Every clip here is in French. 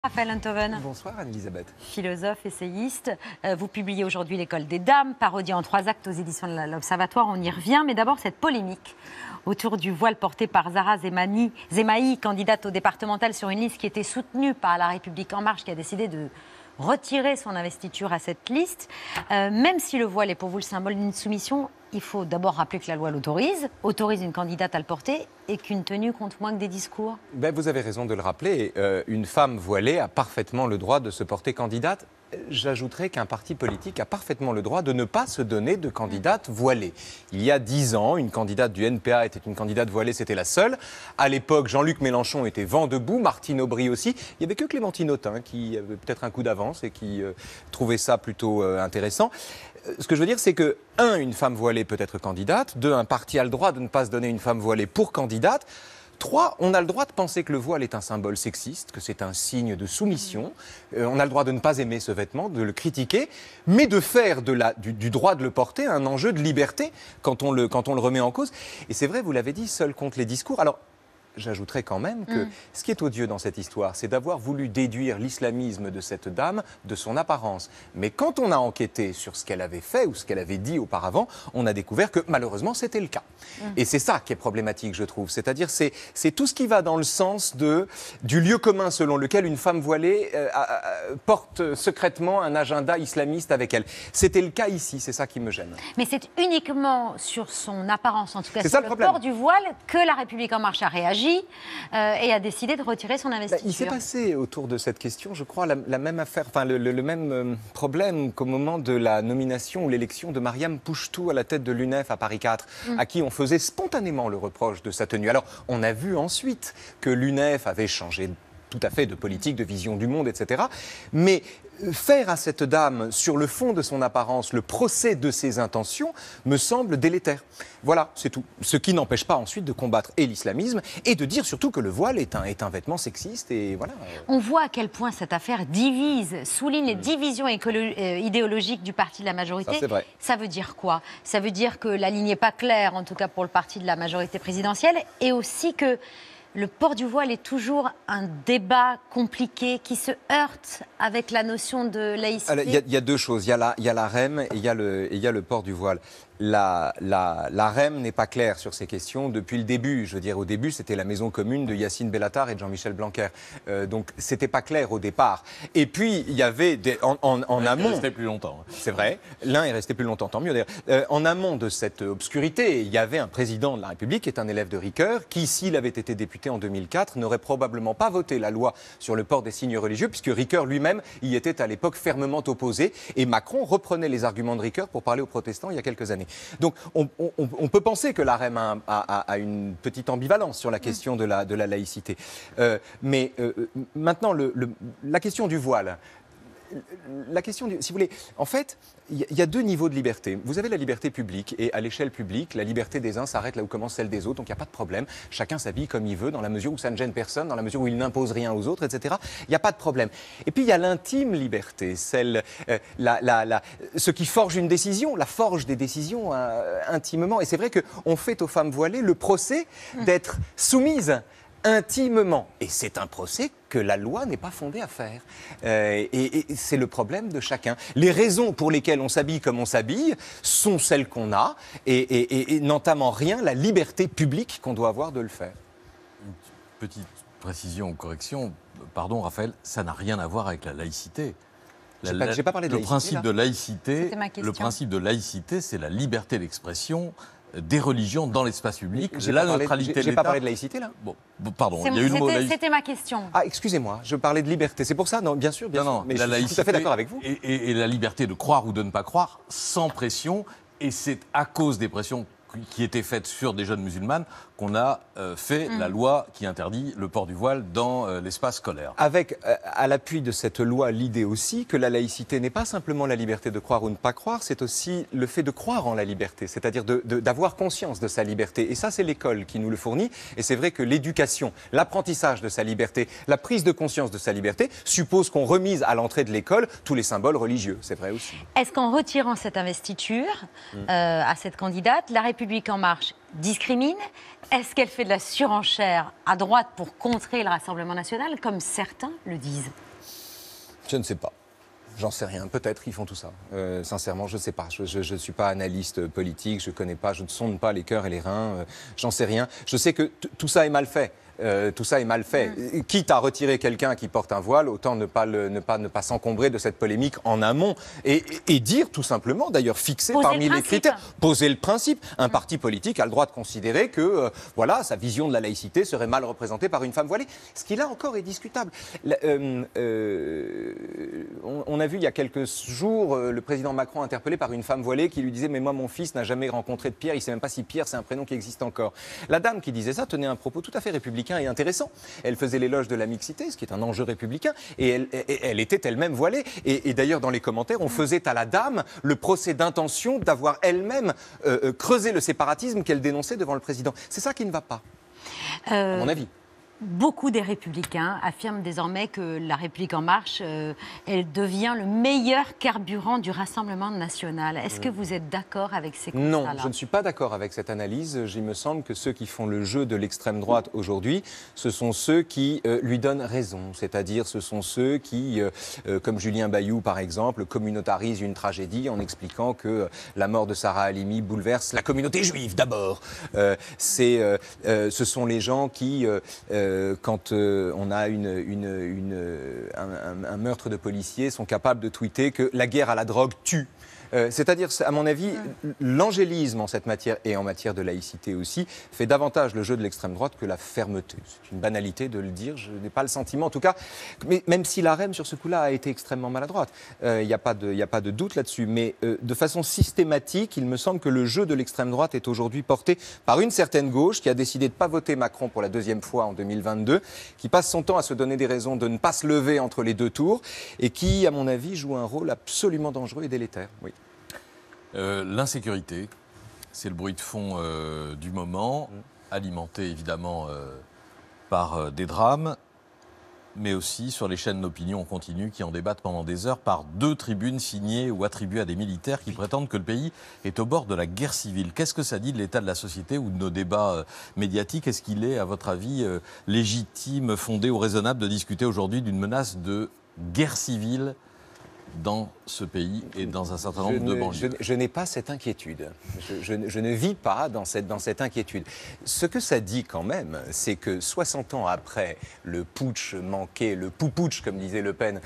Raphaël Enthoven. Bonsoir Anne-Elisabeth. Philosophe, essayiste. Vous publiez aujourd'hui L'école des dames, parodie en 3 actes aux éditions de l'Observatoire. On y revient, mais d'abord cette polémique autour du voile porté par Zahra Zemmahi, candidate au départemental sur une liste qui était soutenue par La République En Marche, qui a décidé de retirer son investiture à cette liste. Même si le voile est pour vous le symbole d'une soumission, il faut d'abord rappeler que la loi autorise une candidate à le porter et qu'une tenue compte moins que des discours. Vous avez raison de le rappeler. Une femme voilée a parfaitement le droit de se porter candidate. J'ajouterais qu'un parti politique a parfaitement le droit de ne pas se donner de candidate voilée. Il y a 10 ans, une candidate du NPA était une candidate voilée, c'était la seule. À l'époque, Jean-Luc Mélenchon était vent debout, Martine Aubry aussi. Il n'y avait que Clémentine Autain qui avait peut-être un coup d'avance et qui trouvait ça plutôt intéressant. Ce que je veux dire, c'est que, une femme voilée peut être candidate. 2, un parti a le droit de ne pas se donner une femme voilée pour candidate. 3, on a le droit de penser que le voile est un symbole sexiste, que c'est un signe de soumission. On a le droit de ne pas aimer ce vêtement, de le critiquer, mais de faire du droit de le porter un enjeu de liberté quand on le remet en cause. Et c'est vrai, vous l'avez dit, seul contre les discours. Alors, j'ajouterais quand même que ce qui est odieux dans cette histoire, c'est d'avoir voulu déduire l'islamisme de cette dame de son apparence. Mais quand on a enquêté sur ce qu'elle avait fait ou ce qu'elle avait dit auparavant, on a découvert que malheureusement c'était le cas. Et c'est ça qui est problématique, je trouve. C'est-à-dire c'est tout ce qui va dans le sens du lieu commun selon lequel une femme voilée porte secrètement un agenda islamiste avec elle. C'était le cas ici, c'est ça qui me gêne. Mais c'est uniquement sur son apparence, en tout cas sur le port du voile, que La République En Marche a réagi. Et a décidé de retirer son investiture. Il s'est passé autour de cette question, je crois, la même affaire, enfin le même problème qu'au moment de la nomination ou l'élection de Mariam Pouchtou à la tête de l'UNEF à Paris 4, à qui on faisait spontanément le reproche de sa tenue. Alors, on a vu ensuite que l'UNEF avait changé tout à fait de politique, de vision du monde, etc. Mais faire à cette dame, sur le fond de son apparence, le procès de ses intentions, me semble délétère. Voilà, c'est tout. Ce qui n'empêche pas ensuite de combattre l'islamisme et de dire surtout que le voile est un vêtement sexiste. Et voilà. On voit à quel point cette affaire souligne les divisions idéologiques du parti de la majorité. Ça, c'est vrai. Ça veut dire quoi? Ça veut dire que la ligne n'est pas claire, en tout cas pour le parti de la majorité présidentielle, et aussi que le port du voile est toujours un débat compliqué qui se heurte avec la notion de laïcité. Il y a 2 choses. Il y a la REM et il y a le port du voile. La REM n'est pas claire sur ces questions depuis le début. Je veux dire, au début, c'était la maison commune de Yacine Bellatar et de Jean-Michel Blanquer. Donc, c'était pas clair au départ. Et puis, il y avait en amont... Il restait plus longtemps. C'est vrai. L'un est resté plus longtemps, tant mieux d'ailleurs. En amont de cette obscurité, il y avait un président de la République, qui est un élève de Ricoeur, qui, s'il avait été député en 2004, n'aurait probablement pas voté la loi sur le port des signes religieux, puisque Ricoeur lui-même y était à l'époque fermement opposé. Et Macron reprenait les arguments de Ricoeur pour parler aux protestants il y a quelques années. Donc, on peut penser que la REM a une petite ambivalence sur la question de la laïcité. Mais maintenant, la question du voile... si vous voulez, en fait, il y a 2 niveaux de liberté. Vous avez la liberté publique, et à l'échelle publique, la liberté des uns s'arrête là où commence celle des autres, donc il n'y a pas de problème. Chacun s'habille comme il veut, dans la mesure où ça ne gêne personne, dans la mesure où il n'impose rien aux autres, etc. Il n'y a pas de problème. Et puis il y a l'intime liberté, ce qui forge une décision, la forge des décisions intimement. Et c'est vrai qu'on fait aux femmes voilées le procès d'être soumises intimement. Et c'est un procès que la loi n'est pas fondée à faire. Et c'est le problème de chacun. Les raisons pour lesquelles on s'habille comme on s'habille sont celles qu'on a et n'entament en rien la liberté publique qu'on doit avoir de le faire. Une petite précision ou correction. Pardon Raphaël, ça n'a rien à voir avec la laïcité. J'ai pas parlé de laïcité. Le principe de laïcité, c'est la liberté d'expression des religions dans l'espace public. J'ai pas parlé de laïcité, là. Bon, pardon, il y a eu le mot laïcité. C'était ma question. Ah, excusez-moi, je parlais de liberté. C'est pour ça, non, bien sûr, mais je suis tout à fait d'accord avec vous. Et la liberté de croire ou de ne pas croire, sans pression, et c'est à cause des pressions qui étaient faites sur des jeunes musulmanes qu'on a fait la loi qui interdit le port du voile dans l'espace scolaire. Avec, à l'appui de cette loi, l'idée aussi que la laïcité n'est pas simplement la liberté de croire ou ne pas croire, c'est aussi le fait de croire en la liberté, c'est-à-dire d'avoir conscience de sa liberté. Et ça, c'est l'école qui nous le fournit. Et c'est vrai que l'éducation, l'apprentissage de sa liberté, la prise de conscience de sa liberté suppose qu'on remise à l'entrée de l'école tous les symboles religieux. C'est vrai aussi. Est-ce qu'en retirant cette investiture à cette candidate, La République En Marche discrimine? Est-ce qu'elle fait de la surenchère à droite pour contrer le Rassemblement national, comme certains le disent? Je ne sais pas. J'en sais rien. Peut-être qu'ils font tout ça. Sincèrement, je ne sais pas. Je ne suis pas analyste politique, je ne connais pas, je ne sonde pas les cœurs et les reins. J'en sais rien. Je sais que tout ça est mal fait. Tout ça est mal fait. Quitte à retirer quelqu'un qui porte un voile, autant ne pas s'encombrer de cette polémique en amont et dire tout simplement, d'ailleurs fixer parmi les critères, poser le principe. Un parti politique a le droit de considérer que voilà, sa vision de la laïcité serait mal représentée par une femme voilée. Ce qui là encore est discutable. On a vu il y a quelques jours le président Macron interpellé par une femme voilée qui lui disait « Mais moi, mon fils n'a jamais rencontré de Pierre, il ne sait même pas si Pierre, c'est un prénom qui existe encore. » La dame qui disait ça tenait un propos tout à fait républicain et intéressant. Elle faisait l'éloge de la mixité, ce qui est un enjeu républicain, et elle était elle-même voilée. Et d'ailleurs, dans les commentaires, on faisait à la dame le procès d'intention d'avoir elle-même creusé le séparatisme qu'elle dénonçait devant le président. C'est ça qui ne va pas, à mon avis. Beaucoup des Républicains affirment désormais que la République En Marche, elle devient le meilleur carburant du Rassemblement national. Est-ce que vous êtes d'accord avec ces constats-là? Non, je ne suis pas d'accord avec cette analyse. Il me semble que ceux qui font le jeu de l'extrême droite aujourd'hui, ce sont ceux qui lui donnent raison. C'est-à-dire, ce sont ceux qui, comme Julien Bayou par exemple, communautarisent une tragédie en expliquant que la mort de Sarah Halimi bouleverse la communauté juive d'abord. Ce sont les gens qui... quand on a un meurtre de policier, sont capables de tweeter que la guerre à la drogue tue. C'est-à-dire, à mon avis, l'angélisme en cette matière et en matière de laïcité aussi fait davantage le jeu de l'extrême droite que la fermeté. C'est une banalité de le dire, je n'ai pas le sentiment, en tout cas, mais même si la REM sur ce coup-là a été extrêmement maladroite, il n'y a pas de doute là-dessus, mais de façon systématique, il me semble que le jeu de l'extrême droite est aujourd'hui porté par une certaine gauche qui a décidé de ne pas voter Macron pour la deuxième fois en 2022, qui passe son temps à se donner des raisons de ne pas se lever entre les deux tours et qui, à mon avis, joue un rôle absolument dangereux et délétère. Oui. L'insécurité, c'est le bruit de fond du moment, alimenté évidemment par des drames, mais aussi sur les chaînes d'opinion continue qui en débattent pendant des heures par 2 tribunes signées ou attribuées à des militaires qui prétendent que le pays est au bord de la guerre civile. Qu'est-ce que ça dit de l'état de la société ou de nos débats médiatiques? Est-ce qu'il est, à votre avis, légitime, fondé ou raisonnable de discuter aujourd'hui d'une menace de guerre civile dans ce pays et dans un certain nombre de banlieues? Je n'ai pas cette inquiétude. Je ne vis pas dans cette inquiétude. Ce que ça dit quand même, c'est que 60 ans après le putsch manqué, le pouputsch, comme disait Le Pen,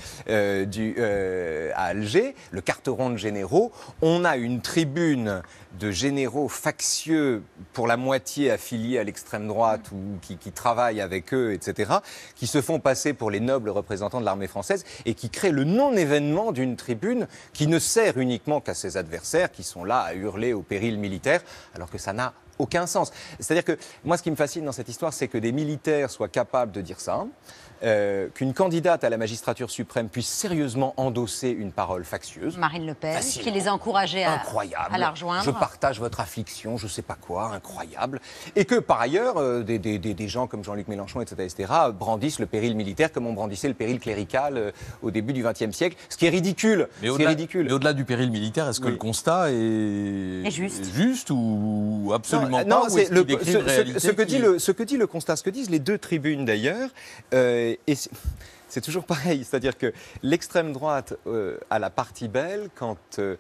à Alger, le carteron de généraux, on a une tribune de généraux factieux, pour la moitié affiliés à l'extrême droite ou qui travaillent avec eux, etc., qui se font passer pour les nobles représentants de l'armée française et qui créent le non-événement d'une tribune qui ne sert uniquement qu'à ses adversaires qui sont là à hurler au péril militaire, alors que ça n'a aucun sens. C'est-à-dire que moi, ce qui me fascine dans cette histoire, c'est que des militaires soient capables de dire ça, qu'une candidate à la magistrature suprême puisse sérieusement endosser une parole factieuse. Marine Le Pen, qui les a encouragés à la rejoindre. Je partage votre affliction, je ne sais pas quoi, incroyable. Et que par ailleurs, des gens comme Jean-Luc Mélenchon, etc., brandissent le péril militaire comme on brandissait le péril clérical au début du XXe siècle, ce qui est ridicule. Mais au-delà du péril militaire, est-ce que le constat est juste ou absolument pas? Non, c'est ce que dit le constat, ce que disent les 2 tribunes d'ailleurs. Et c'est toujours pareil, c'est-à-dire que l'extrême droite a la partie belle quand,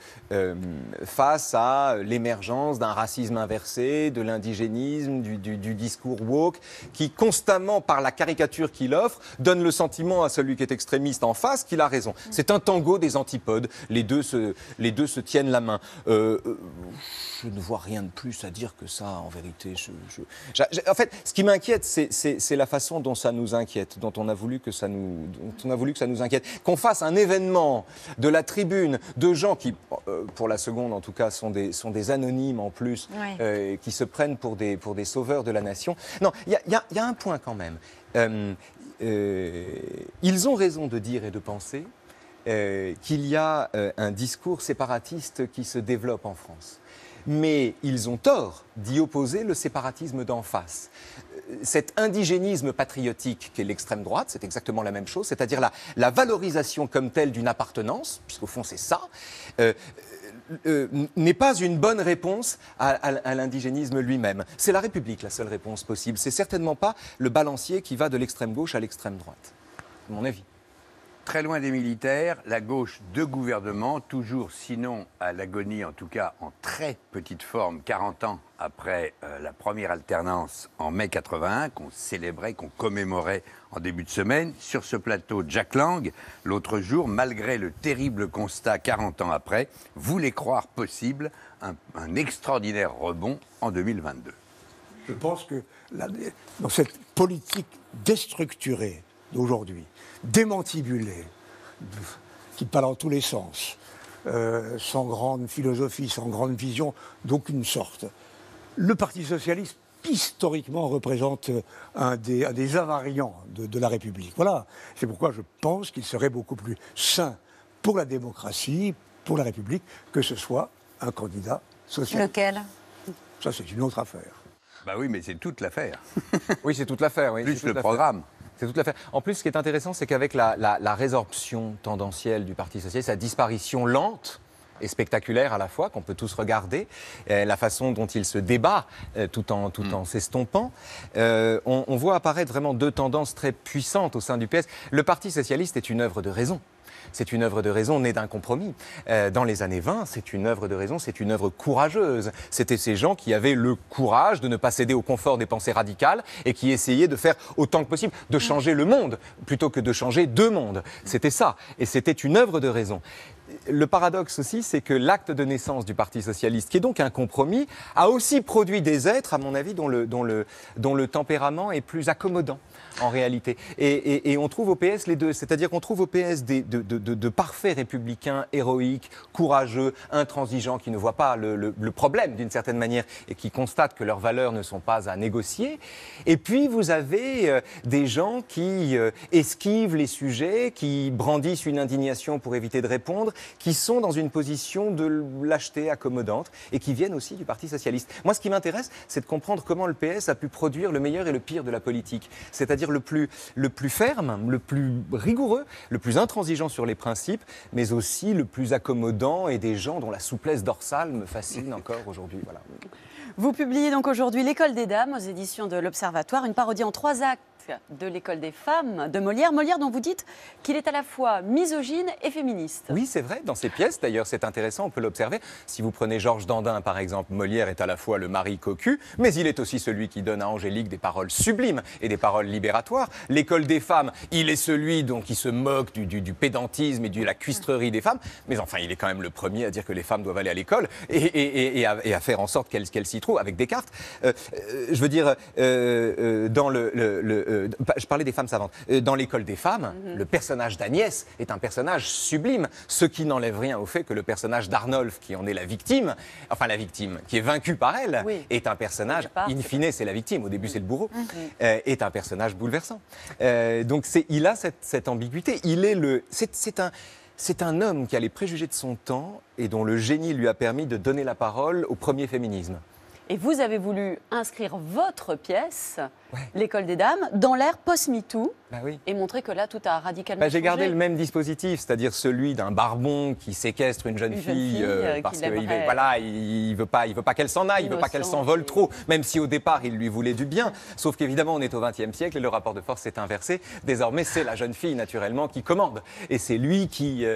face à l'émergence d'un racisme inversé, de l'indigénisme, du discours woke, qui constamment, par la caricature qu'il offre, donne le sentiment à celui qui est extrémiste en face qu'il a raison. C'est un tango des antipodes, les deux se tiennent la main. Je ne vois rien de plus à dire que ça, en vérité. En fait, ce qui m'inquiète, c'est la façon dont ça nous inquiète, dont on a voulu que ça nous inquiète. Qu'on fasse un événement de la tribune de gens qui, pour la seconde en tout cas, sont des anonymes en plus, qui se prennent pour des sauveurs de la nation. Non, il y a un point quand même. Ils ont raison de dire et de penser qu'il y a un discours séparatiste qui se développe en France. Mais ils ont tort d'y opposer le séparatisme d'en face. Cet indigénisme patriotique qu'est l'extrême droite, c'est exactement la même chose, c'est-à-dire la valorisation comme telle d'une appartenance, puisqu'au fond c'est ça, n'est pas une bonne réponse à l'indigénisme lui-même. C'est la République la seule réponse possible. C'est certainement pas le balancier qui va de l'extrême gauche à l'extrême droite, à mon avis. très loin des militaires, la gauche de gouvernement, toujours sinon à l'agonie, en tout cas en très petite forme, 40 ans après la première alternance en mai 81, qu'on célébrait, qu'on commémorait en début de semaine. Sur ce plateau, Jack Lang, l'autre jour, malgré le terrible constat 40 ans après, voulait croire possible un extraordinaire rebond en 2022. Je pense que dans cette politique déstructurée d'aujourd'hui, démantibulée, qui parle dans tous les sens, sans grande philosophie, sans grande vision d'aucune sorte, le Parti socialiste, historiquement, représente un des invariants de la République. Voilà. C'est pourquoi je pense qu'il serait beaucoup plus sain pour la démocratie, pour la République, que ce soit un candidat socialiste. Lequel? Ça, c'est une autre affaire. Bah oui, mais c'est toute l'affaire. Oui, c'est toute l'affaire. Oui, Plus c'est le toute programme. C'est toute l'affaire. En plus, ce qui est intéressant, c'est qu'avec la résorption tendancielle du Parti socialiste, sa disparition lente et spectaculaire à la fois, qu'on peut tous regarder, la façon dont il se débat tout en s'estompant, on voit apparaître vraiment deux tendances très puissantes au sein du PS. Le Parti socialiste est une œuvre de raison. C'est une œuvre de raison née d'un compromis. Dans les années 20, c'est une œuvre de raison, c'est une œuvre courageuse. C'était ces gens qui avaient le courage de ne pas céder au confort des pensées radicales et qui essayaient de faire autant que possible, de changer le monde, plutôt que de changer deux mondes. C'était ça. Et c'était une œuvre de raison. Le paradoxe aussi, c'est que l'acte de naissance du Parti socialiste, qui est donc un compromis, a aussi produit des êtres, à mon avis, dont le tempérament est plus accommodant, en réalité. Et on trouve au PS les deux. C'est-à-dire qu'on trouve au PS de parfaits républicains, héroïques, courageux, intransigeants, qui ne voient pas le problème, d'une certaine manière, et qui constatent que leurs valeurs ne sont pas à négocier. Et puis, vous avez des gens qui esquivent les sujets, qui brandissent une indignation pour éviter de répondre, qui sont dans une position de lâcheté accommodante et qui viennent aussi du Parti socialiste. Moi, ce qui m'intéresse, c'est de comprendre comment le PS a pu produire le meilleur et le pire de la politique. C'est-à-dire le plus ferme, le plus rigoureux, le plus intransigeant sur les principes, mais aussi le plus accommodant et des gens dont la souplesse dorsale me fascine encore aujourd'hui. Voilà. Vous publiez donc aujourd'hui L'École des Dames aux éditions de l'Observatoire, une parodie en 3 actes de l'École des femmes de Molière. Molière dont vous dites qu'il est à la fois misogyne et féministe. Oui, c'est vrai. Dans ses pièces, d'ailleurs, c'est intéressant, on peut l'observer. Si vous prenez Georges Dandin, par exemple, Molière est à la fois le mari cocu, mais il est aussi celui qui donne à Angélique des paroles sublimes et des paroles libératoires. L'École des femmes, il est celui qui se moque du pédantisme et de la cuistrerie des femmes. Mais enfin, il est quand même le premier à dire que les femmes doivent aller à l'école et à faire en sorte qu'elles s'y trouvent avec Descartes. Je veux dire, dans je parlais des femmes savantes. Dans l'École des femmes, le personnage d'Agnès est un personnage sublime, ce qui n'enlève rien au fait que le personnage d'Arnolphe, qui en est la victime, qui est vaincu par elle, oui, est un personnage, in fine c'est la victime, au début c'est le bourreau, est un personnage bouleversant. Donc il a cette ambiguïté. C'est un homme qui a les préjugés de son temps et dont le génie lui a permis de donner la parole au premier féminisme. Et vous avez voulu inscrire votre pièce, L'École des Dames, dans l'ère post-MeToo, oui, et montrer que là, tout a radicalement changé. J'ai gardé le même dispositif, c'est-à-dire celui d'un barbon qui séquestre une jeune fille parce qu'il ne veut pas qu'elle s'en aille, il ne veut pas qu'elle s'envole trop, même si au départ, il lui voulait du bien. Sauf qu'évidemment, on est au XXe siècle et le rapport de force s'est inversé. Désormais, c'est la jeune fille, naturellement, qui commande. Et c'est lui qui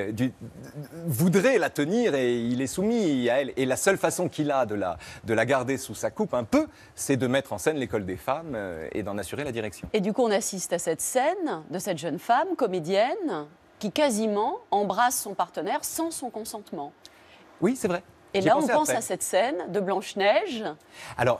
voudrait la tenir et il est soumis à elle. Et la seule façon qu'il a de la garder sous sa coupe un peu, c'est de mettre en scène l'École des femmes et d'en assurer la direction. Et du coup, on assiste à cette scène de cette jeune femme, comédienne, qui quasiment embrasse son partenaire sans son consentement. Oui, c'est vrai. Et là, on pense à cette scène de Blanche-Neige. Alors,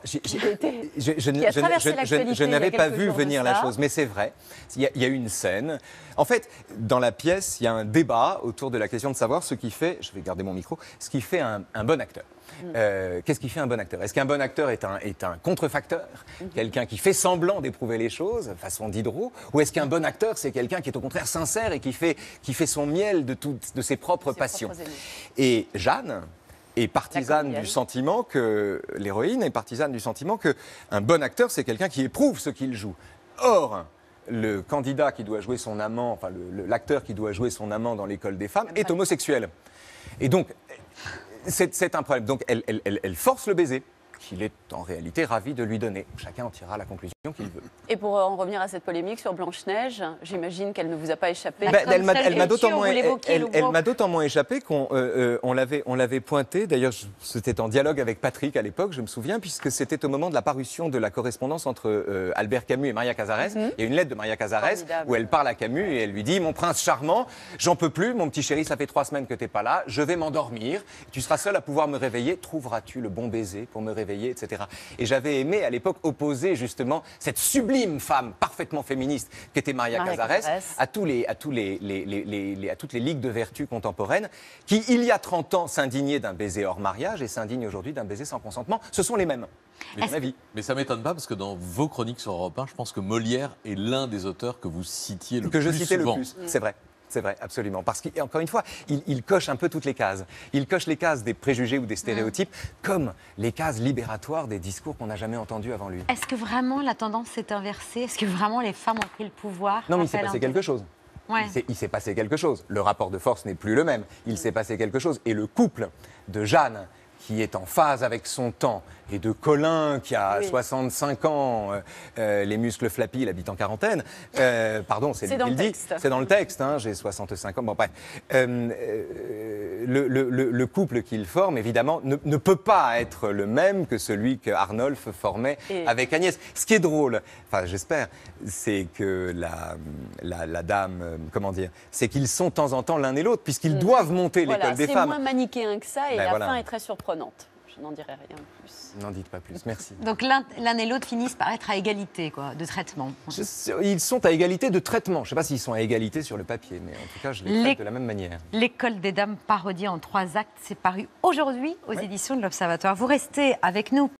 je n'avais pas vu venir la chose, mais c'est vrai. Il y a une scène. En fait, dans la pièce, il y a un débat autour de la question de savoir ce qui fait, je vais garder mon micro, ce qui fait un bon acteur. Qu'est-ce qui fait un bon acteur? Est-ce qu'un bon acteur est un contrefacteur, quelqu'un qui fait semblant d'éprouver les choses, façon Diderot, ou est-ce qu'un bon acteur, c'est quelqu'un qui est au contraire sincère et qui fait son miel de ses propres passions? Et Jeanne est partisane du sentiment que l'héroïne est partisane du sentiment que un bon acteur, c'est quelqu'un qui éprouve ce qu'il joue. Or, le candidat qui doit jouer son amant, enfin l'acteur qui doit jouer son amant dans l'École des femmes est homosexuel. Et donc, c'est un problème. Donc, elle force le baiser, qu'il est en réalité ravi de lui donner. Chacun en tirera la conclusion. qu'il veut. Et pour en revenir à cette polémique sur Blanche-Neige, j'imagine qu'elle ne vous a pas échappé. Bah, Elle m'a celle d'autant où moins, vous l'évoquiez, le elle woke. m'a d'autant moins échappé qu'on on l'avait pointé. D'ailleurs, c'était en dialogue avec Patrick à l'époque, je me souviens, puisque c'était au moment de la parution de la correspondance entre Albert Camus et Maria Cazares. Il y a une lettre de Maria Cazares Formidable. où elle parle à Camus et elle lui dit: mon prince charmant, j'en peux plus, mon petit chéri, ça fait 3 semaines que t'es pas là, je vais m'endormir, tu seras seul à pouvoir me réveiller, trouveras-tu le bon baiser pour me réveiller, etc. Et j'avais aimé à l'époque opposer justement cette sublime femme parfaitement féministe qu'était Maria Cazares à toutes les ligues de vertu contemporaines qui, il y a 30 ans, s'indignaient d'un baiser hors mariage et s'indignent aujourd'hui d'un baiser sans consentement. Ce sont les mêmes. Mais, à mon avis. mais ça ne m'étonne pas parce que dans vos chroniques sur Europe 1, je pense que Molière est l'un des auteurs que vous citiez le Que je plus citais souvent. le plus. C'est vrai. C'est vrai, absolument. Parce qu'encore une fois, il coche un peu toutes les cases. Il coche les cases des préjugés ou des stéréotypes, comme les cases libératoires des discours qu'on n'a jamais entendus avant lui. Est-ce que vraiment la tendance s'est inversée? Est-ce que vraiment les femmes ont pris le pouvoir? Non, mais il s'est Raphaël passé Antoine quelque chose. Ouais. Il s'est passé quelque chose. Le rapport de force n'est plus le même. Il s'est passé quelque chose. Et le couple de Jeanne, qui est en phase avec son temps, et de Colin, qui a 65 ans, les muscles flappis, il habite en quarantaine. Pardon, c'est lui qui le dit. C'est dans le texte, hein, j'ai 65 ans. Bon, bref. Le couple qu'il forme, évidemment, ne peut pas être le même que celui que Arnolphe formait avec Agnès. Ce qui est drôle, enfin j'espère, c'est que la dame, comment dire, c'est qu'ils sont de temps en temps l'un et l'autre, puisqu'ils doivent monter l'école des femmes. C'est moins manichéen que ça et la fin est très surprenante. Je n'en dirai rien de plus. N'en dites pas plus, merci. Donc l'un et l'autre finissent par être à égalité de traitement. Ils sont à égalité de traitement. Je ne sais pas s'ils sont à égalité sur le papier, mais en tout cas, je les traite de la même manière. L'école des dames parodiée en 3 actes, c'est paru aujourd'hui aux éditions de l'Observatoire. Vous restez avec nous.